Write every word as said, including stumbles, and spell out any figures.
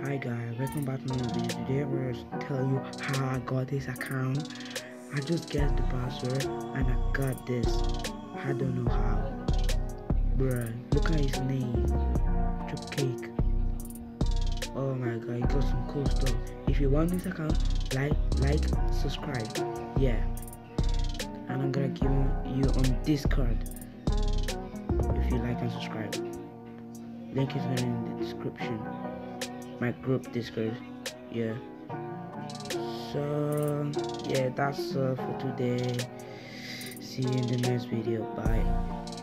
Hi guys, welcome back to my video. Today I'm going to tell you how I got this account. I just guessed the password and I got this. I don't know how. Bruh, look at his name. Chop cake. Oh my god, he got some cool stuff. If you want this account, like, like, subscribe. Yeah. And I'm gonna give you on Discord if you like and subscribe. Link is gonna in the description. My group Discord. Yeah. So yeah, that's all for today. See you in the next video. Bye.